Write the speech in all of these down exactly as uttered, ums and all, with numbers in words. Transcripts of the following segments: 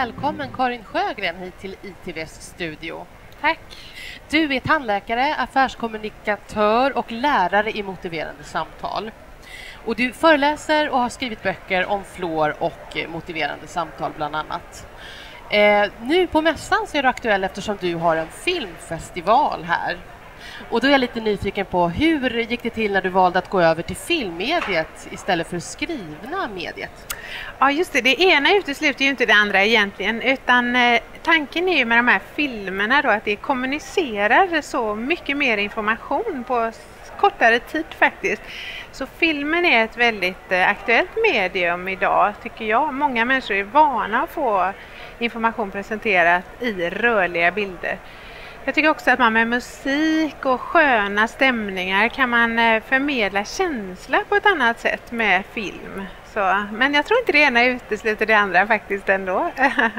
Välkommen Karin Sjögren hit till I T V:s studio. Tack. Du är tandläkare, affärskommunikatör och lärare i motiverande samtal. Och du föreläser och har skrivit böcker om fluor och motiverande samtal bland annat. Eh, nu på mässan så är du aktuell eftersom du har en filmfestival här. Och då är jag lite nyfiken på hur gick det till när du valde att gå över till filmmediet istället för skrivna mediet? Ja just det, det ena utesluter ju inte det andra egentligen, utan eh, tanken är ju med de här filmerna då att det kommunicerar så mycket mer information på kortare tid faktiskt. Så filmen är ett väldigt eh, aktuellt medium idag tycker jag. Många människor är vana att få information presenterat i rörliga bilder. Jag tycker också att man med musik och sköna stämningar kan man förmedla känsla på ett annat sätt med film. Så, men jag tror inte det ena utesluter det andra faktiskt ändå.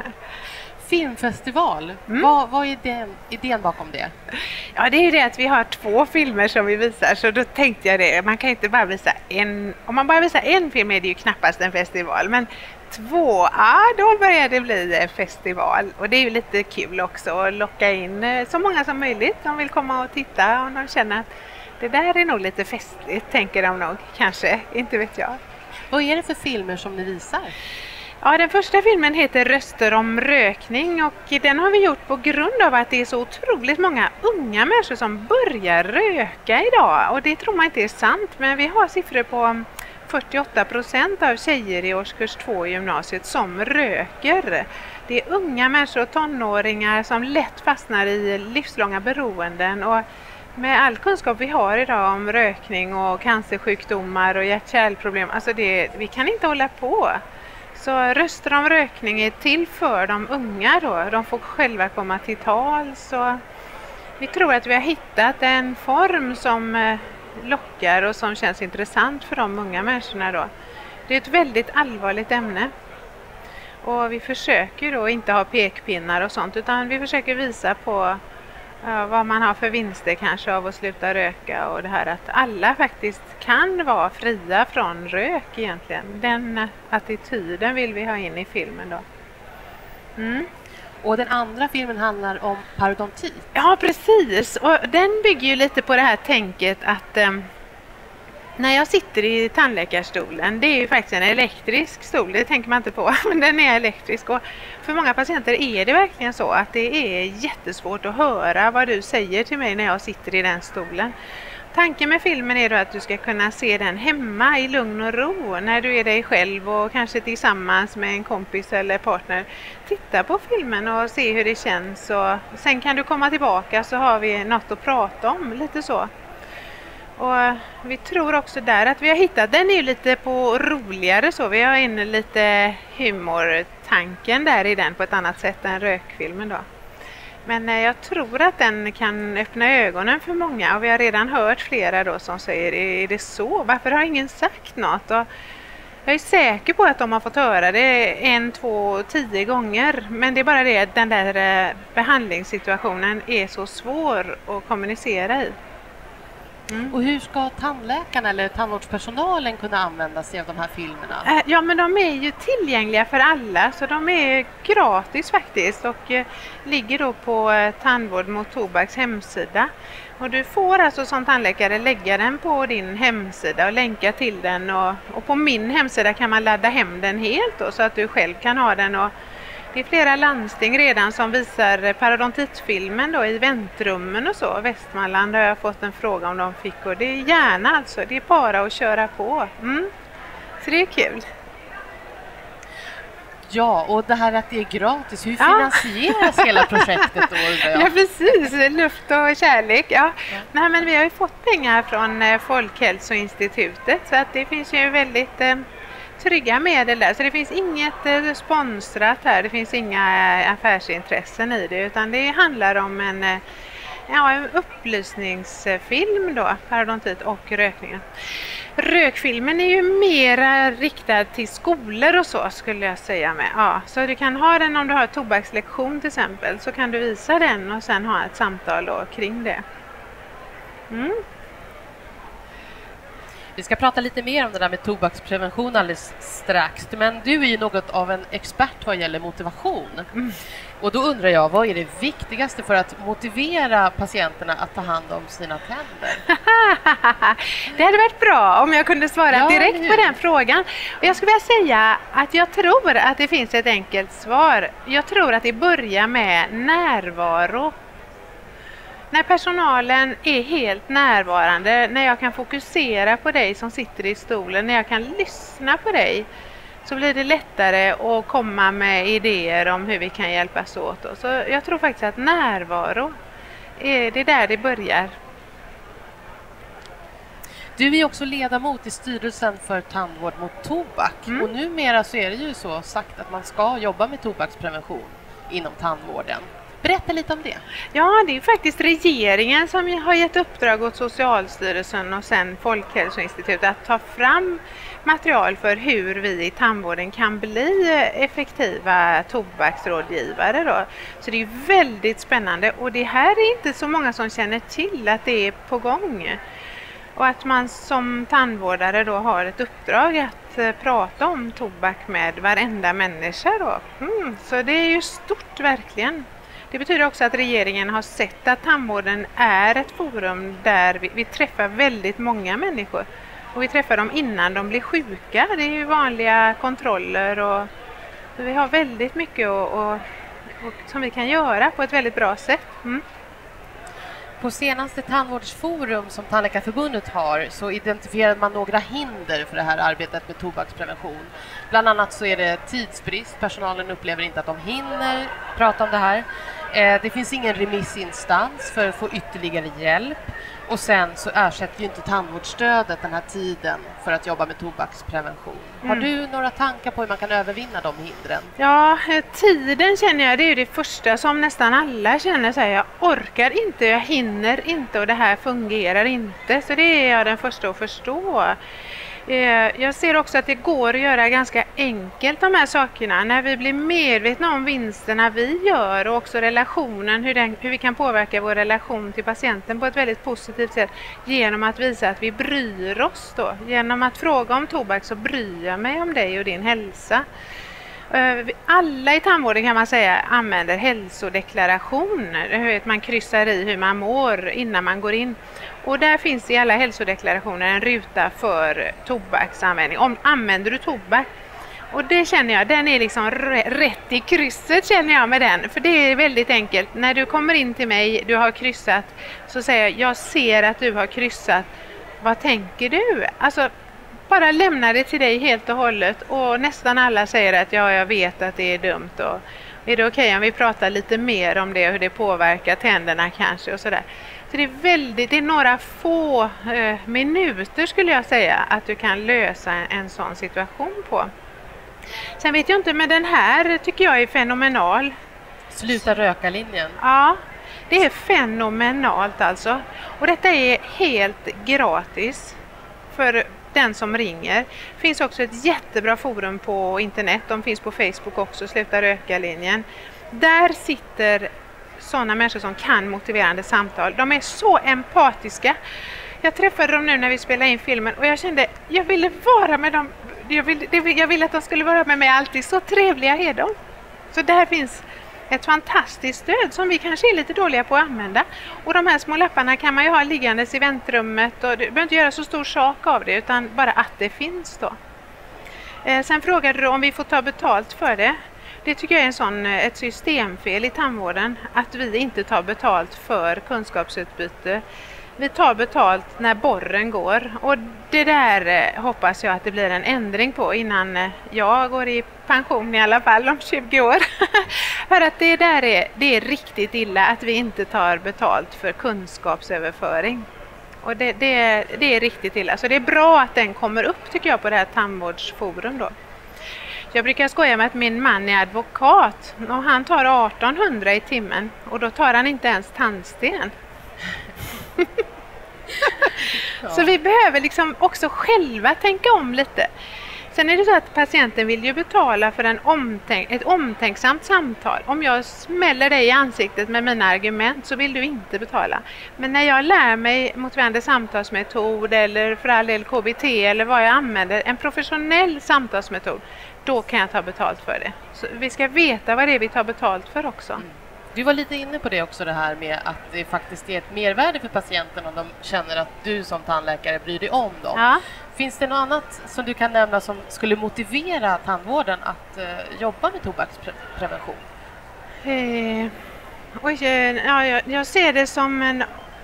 Filmfestival, mm. vad, vad är den, idén bakom det? Ja, det är ju det att vi har två filmer som vi visar, så då tänkte jag det. Man kan inte bara visa en, om man bara visar en film är det ju knappast en festival, men två, ja då börjar det bli festival. Och det är ju lite kul också att locka in så många som möjligt som vill komma och titta och de känner att det där är nog lite festligt, tänker de nog kanske, inte vet jag. Vad är det för filmer som ni visar? Ja, den första filmen heter Röster om rökning och den har vi gjort på grund av att det är så otroligt många unga människor som börjar röka idag. Och det tror man inte är sant, men vi har siffror på fyrtioåtta procent av tjejer i årskurs två i gymnasiet som röker. Det är unga människor och tonåringar som lätt fastnar i livslånga beroenden och med all kunskap vi har idag om rökning och cancersjukdomar och hjärt-kärlproblem, alltså det, vi kan inte hålla på. Så Röster om rökning är till för de unga då. De får själva komma till tal. Så vi tror att vi har hittat en form som lockar och som känns intressant för de unga människorna då. Det är ett väldigt allvarligt ämne. Och vi försöker då inte ha pekpinnar och sånt, utan vi försöker visa på ja, vad man har för vinster kanske av att sluta röka och det här att alla faktiskt kan vara fria från rök egentligen. Den attityden vill vi ha in i filmen då. Mm. Och den andra filmen handlar om parodontit. Ja precis, och den bygger ju lite på det här tänket att um, när jag sitter i tandläkarstolen, det är ju faktiskt en elektrisk stol, det tänker man inte på, men den är elektrisk och för många patienter är det verkligen så att det är jättesvårt att höra vad du säger till mig när jag sitter i den stolen. Tanken med filmen är då att du ska kunna se den hemma i lugn och ro när du är dig själv och kanske tillsammans med en kompis eller partner. Titta på filmen och se hur det känns och sen kan du komma tillbaka så har vi något att prata om, lite så. Och vi tror också där att vi har hittat, den är ju lite på roligare så, vi har inne lite humortanken där i den på ett annat sätt än rökfilmen då. Men jag tror att den kan öppna ögonen för många och vi har redan hört flera då som säger, är det så? Varför har ingen sagt något? Och jag är säker på att de har fått höra det en, två, tio gånger. Men det är bara det att den där behandlingssituationen är så svår att kommunicera i. Mm. Och hur ska tandläkarna eller tandvårdspersonalen kunna använda sig av de här filmerna? Ja, men de är ju tillgängliga för alla så de är gratis faktiskt och eh, ligger då på eh, Tandvård mot tobaks hemsida. Och du får alltså som tandläkare lägga den på din hemsida och länka till den och, och på min hemsida kan man ladda hem den helt då, så att du själv kan ha den. Och det är flera landsting redan som visar parodontitfilmen då i väntrummen och så. Västmanland har jag fått en fråga om de fick och det är gärna alltså. Det är bara att köra på. Mm. Så det är kul. Ja, och det här att det är gratis, hur finansieras ja. hela projektet då? Ja, precis. Luft och kärlek. Ja. Ja. Nej, men vi har ju fått pengar från Folkhälsoinstitutet så att det finns ju väldigt eh, trygga medel där. Så det finns inget eh, sponsrat här, det finns inga eh, affärsintressen i det utan det handlar om en, eh, ja, en upplysningsfilm då, parodontit och rökningen. Rökfilmen är ju mera riktad till skolor och så skulle jag säga med. Ja, så du kan ha den om du har tobakslektion till exempel så kan du visa den och sen ha ett samtal då kring det. Mm. Vi ska prata lite mer om det där med tobaksprevention alldeles strax. Men du är ju något av en expert vad gäller motivation. Mm. Och då undrar jag, vad är det viktigaste för att motivera patienterna att ta hand om sina tänder? Det hade varit bra om jag kunde svara ja, direkt på den frågan. Och jag skulle vilja säga att jag tror att det finns ett enkelt svar. Jag tror att det börjar med närvaro. När personalen är helt närvarande, när jag kan fokusera på dig som sitter i stolen, när jag kan lyssna på dig, så blir det lättare att komma med idéer om hur vi kan hjälpas åt. Så jag tror faktiskt att närvaro är det där det börjar. Du är också ledamot i styrelsen för tandvård mot tobak. Mm. Och numera så är det ju så sagt att man ska jobba med tobaksprevention inom tandvården. Berätta lite om det. Ja, det är faktiskt regeringen som har gett uppdrag åt Socialstyrelsen och sen Folkhälsoinstitutet att ta fram material för hur vi i tandvården kan bli effektiva tobaksrådgivare då. Så det är väldigt spännande, och det här är inte så många som känner till att det är på gång. Och att man som tandvårdare då har ett uppdrag att prata om tobak med varenda människa då. Mm, så det är ju stort verkligen. Det betyder också att regeringen har sett att tandvården är ett forum där vi, vi träffar väldigt många människor. Och vi träffar dem innan de blir sjuka. Det är ju vanliga kontroller, och vi har väldigt mycket och, och, och, som vi kan göra på ett väldigt bra sätt. Mm. På senaste tandvårdsforum som Tandläkarförbundet har så identifierade man några hinder för det här arbetet med tobaksprevention. Bland annat så är det tidsbrist. Personalen upplever inte att de hinner prata om det här. Eh, det finns ingen remissinstans för att få ytterligare hjälp. Och sen så ersätter ju inte tandvårdsstödet den här tiden för att jobba med tobaksprevention. Mm. Har du några tankar på hur man kan övervinna de hindren? Ja, tiden känner jag, det är ju det första som nästan alla känner. Så här, jag orkar inte, jag hinner inte och det här fungerar inte. Så det är jag den första att förstå. Jag ser också att det går att göra ganska enkelt de här sakerna när vi blir medvetna om vinsterna vi gör och också relationen, hur, den, hur vi kan påverka vår relation till patienten på ett väldigt positivt sätt genom att visa att vi bryr oss då. Genom att fråga om tobak så bryr jag mig om dig och din hälsa. Alla i tandvården kan man säga använder hälsodeklaration. Man kryssar i hur man mår innan man går in. Och där finns i alla hälsodeklarationer en ruta för tobaksanvändning. Om använder du tobak? Och det känner jag, den är liksom rätt i krysset känner jag med den. För det är väldigt enkelt. När du kommer in till mig, du har kryssat, så säger jag, jag ser att du har kryssat. Vad tänker du? Alltså bara lämna det till dig helt och hållet, och nästan alla säger att ja, jag vet att det är dumt, och är det okej okay om vi pratar lite mer om det och hur det påverkar tänderna kanske och sådär. Så det är väldigt, det är några få eh, minuter skulle jag säga att du kan lösa en, en sån situation på. Sen vet jag inte, men den här tycker jag är fenomenal. Sluta röka-linjen. Ja, det är fenomenalt alltså. Och detta är helt gratis för den som ringer. Det finns också ett jättebra forum på internet. De finns på Facebook också, Sluta röka-linjen. Där sitter sådana människor som kan motiverande samtal. De är så empatiska. Jag träffade dem nu när vi spelade in filmen och jag kände, jag ville vara med dem. Jag ville, jag ville att de skulle vara med mig alltid. Så trevliga är de. Så där finns ett fantastiskt stöd som vi kanske är lite dåliga på att använda. Och de här små lapparna kan man ju ha liggandes i väntrummet, och du behöver inte göra så stor sak av det, utan bara att det finns då. Eh, sen frågade du om vi får ta betalt för det. Det tycker jag är en sån, ett systemfel i tandvården, att vi inte tar betalt för kunskapsutbyte. Vi tar betalt när borren går, och det där hoppas jag att det blir en ändring på innan jag går i pension i alla fall om tjugo år. För att det där är, det är riktigt illa att vi inte tar betalt för kunskapsöverföring. Och det, det, det är riktigt illa. Så det är bra att den kommer upp tycker jag på det här tandvårdsforum då. Jag brukar skoja med att min man är advokat och han tar arton hundra i timmen, och då tar han inte ens tandsten. Ja. Så vi behöver liksom också själva tänka om lite. Sen är det så att patienten vill ju betala för en omtänk, ett omtänksamt samtal. Om jag smäller dig i ansiktet med mina argument så vill du inte betala. Men när jag lär mig motiverande samtalsmetod eller för all del K B T eller vad jag använder, en professionell samtalsmetod, då kan jag ta betalt för det. Så vi ska veta vad det är vi tar betalt för också. Mm. Du var lite inne på det också, det här med att det faktiskt är ett mervärde för patienten om de känner att du som tandläkare bryr dig om dem. Ja. Finns det något annat som du kan nämna som skulle motivera tandvården att uh, jobba med tobaksprevention? Eh, oj, ja, jag, jag ser det som en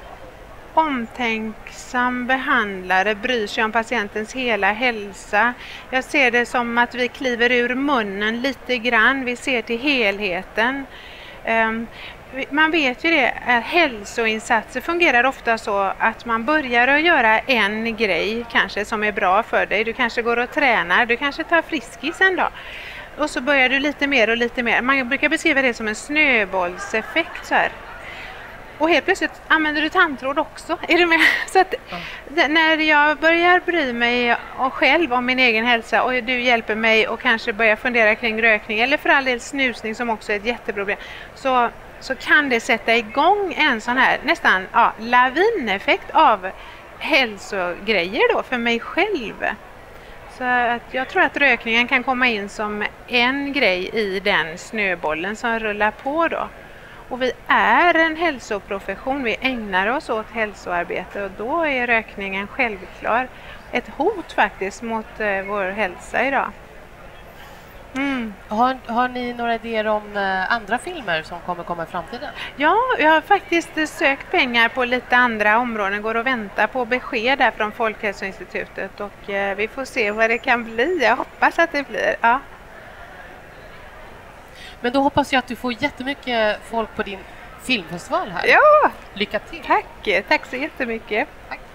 omtänksam behandlare bryr sig om patientens hela hälsa. Jag ser det som att vi kliver ur munnen lite grann, vi ser till helheten. Um, man vet ju det, att hälsoinsatser fungerar ofta så att man börjar att göra en grej kanske som är bra för dig. Du kanske går och tränar, du kanske tar Friskis en dag. Och så börjar du lite mer och lite mer. Man brukar beskriva det som en snöbollseffekt så här. Och helt plötsligt använder du tandtråd också. Är du med? Så att mm. när jag börjar bry mig och själv om min egen hälsa och du hjälper mig och kanske börjar fundera kring rökning eller för all del snusning som också är ett jätteproblem, så, så kan det sätta igång en sån här nästan ja, lavineffekt av hälsogrejer då för mig själv. Så att jag tror att rökningen kan komma in som en grej i den snöbollen som rullar på då. Och vi är en hälsoprofession, vi ägnar oss åt hälsoarbete och då är rökningen självklar ett hot faktiskt mot eh, vår hälsa idag. Mm. Har, har ni några idéer om eh, andra filmer som kommer komma i framtiden? Ja, jag har faktiskt eh, sökt pengar på lite andra områden, går och väntar på besked där från Folkhälsoinstitutet och eh, vi får se vad det kan bli. Jag hoppas att det blir, ja. Men då hoppas jag att du får jättemycket folk på din filmfestival här. Ja! Lycka till! Tack! Tack så jättemycket! Tack.